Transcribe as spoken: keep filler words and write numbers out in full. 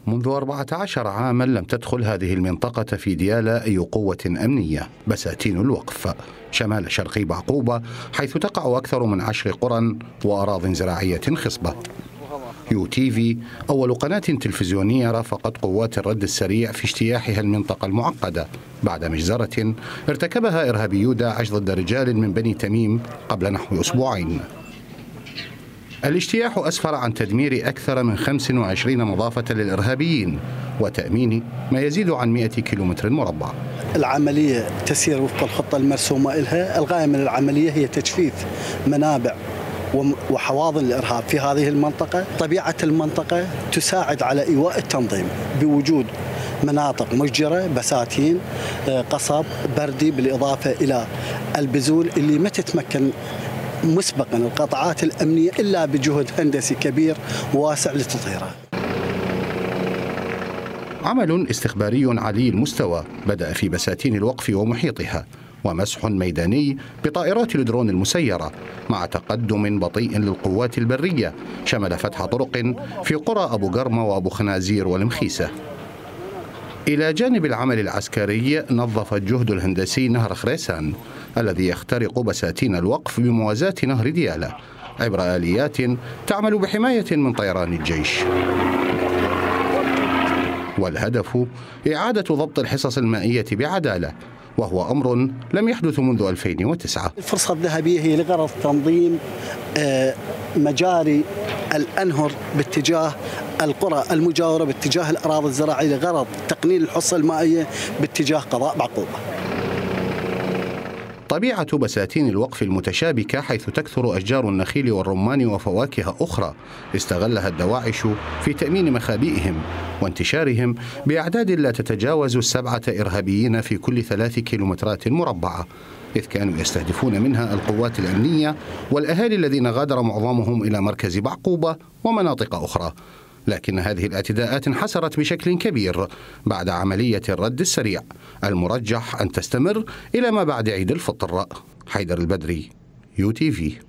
منذ أربعة عشر عاما لم تدخل هذه المنطقة في ديالى أي قوة أمنية. بساتين الوقف شمال شرقي بعقوبة، حيث تقع أكثر من عشر قرى وأراضٍ زراعية خصبة. يو تي في أول قناة تلفزيونية رافقت قوات الرد السريع في اجتياحها المنطقة المعقدة بعد مجزرة ارتكبها إرهابيو داعش ضد رجال من بني تميم قبل نحو أسبوعين. الاجتياح أسفر عن تدمير أكثر من خمس وعشرين مضافة للإرهابيين وتأمين ما يزيد عن مئة كيلومتر مربع. العملية تسير وفق الخطة المرسومة لها. الغاية من العملية هي تجفيف منابع وحواضن الإرهاب في هذه المنطقة. طبيعة المنطقة تساعد على إيواء التنظيم بوجود مناطق مجرة، بساتين، قصب، بردي، بالإضافة إلى البذول اللي ما تتمكن مسبقا القطاعات الأمنية إلا بجهد هندسي كبير وواسع لتطهيرها. عمل استخباري عالي المستوى بدأ في بساتين الوقف ومحيطها، ومسح ميداني بطائرات الدرون المسيرة مع تقدم بطيء للقوات البرية شمل فتح طرق في قرى أبو قرمة وأبو خنازير والمخيسة. إلى جانب العمل العسكري نظف الجهد الهندسي نهر خريسان الذي يخترق بساتين الوقف بموازاة نهر ديالى عبر آليات تعمل بحماية من طيران الجيش. والهدف إعادة ضبط الحصص المائية بعدالة، وهو أمر لم يحدث منذ ألفين وتسعة. الفرصة الذهبية هي لغرض تنظيم مجاري الأنهر باتجاه القرى المجاورة باتجاه الأراضي الزراعية لغرض تقليل الحصة المائية باتجاه قضاء بعقوبة. طبيعة بساتين الوقف المتشابكة، حيث تكثر أشجار النخيل والرمان وفواكه أخرى استغلها الدواعش في تأمين مخابئهم وانتشارهم بأعداد لا تتجاوز السبعة إرهابيين في كل ثلاث كيلومترات مربعة، إذ كانوا يستهدفون منها القوات الأمنية والأهالي الذين غادر معظمهم إلى مركز بعقوبة ومناطق أخرى. لكن هذه الاعتداءات انحسرت بشكل كبير بعد عملية الرد السريع المرجح أن تستمر إلى ما بعد عيد الفطر. حيدر البدري، يو تي في.